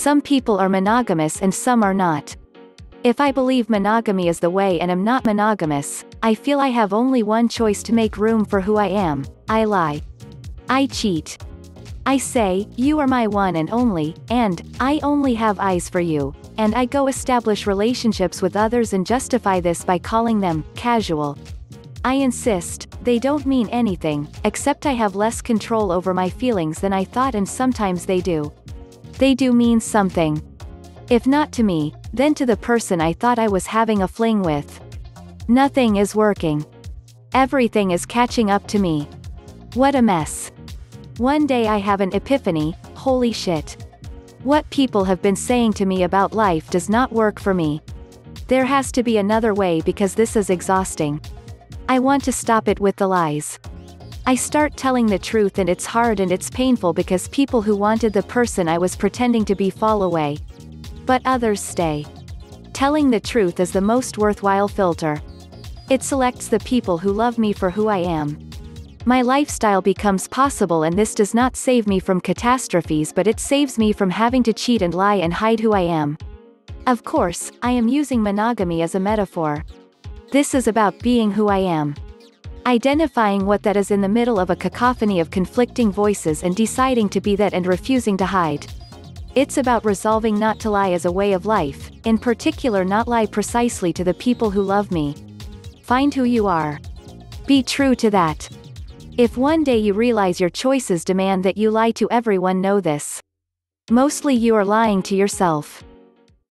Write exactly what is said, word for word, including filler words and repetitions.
Some people are monogamous and some are not. If I believe monogamy is the way and am not monogamous, I feel I have only one choice to make room for who I am. I lie. I cheat. I say, you are my one and only, and, I only have eyes for you, and I go establish relationships with others and justify this by calling them, casual. I insist, they don't mean anything, except I have less control over my feelings than I thought, and sometimes they do. They do mean something. If not to me, then to the person I thought I was having a fling with. Nothing is working. Everything is catching up to me. What a mess. One day I have an epiphany, holy shit. What people have been saying to me about life does not work for me. There has to be another way because this is exhausting. I want to stop it with the lies. I start telling the truth and it's hard and it's painful because people who wanted the person I was pretending to be fall away. But others stay. Telling the truth is the most worthwhile filter. It selects the people who love me for who I am. My lifestyle becomes possible, and this does not save me from catastrophes, but it saves me from having to cheat and lie and hide who I am. Of course, I am using monogamy as a metaphor. This is about being who I am. Identifying what that is in the middle of a cacophony of conflicting voices and deciding to be that and refusing to hide. It's about resolving not to lie as a way of life, in particular not lie precisely to the people who love me. Find who you are. Be true to that. If one day you realize your choices demand that you lie to everyone, know this. Mostly you are lying to yourself.